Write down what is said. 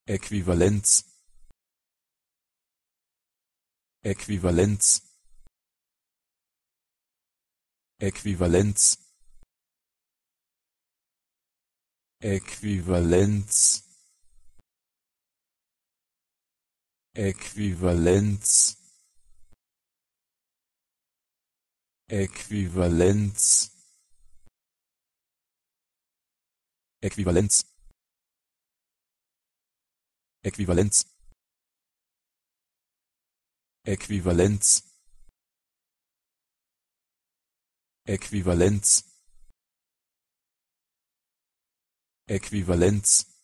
Äquivalenz, Äquivalenz, Äquivalenz, Äquivalenz, Äquivalenz, Äquivalenz, Äquivalenz, Äquivalenz, Äquivalenz, Äquivalenz, Äquivalenz,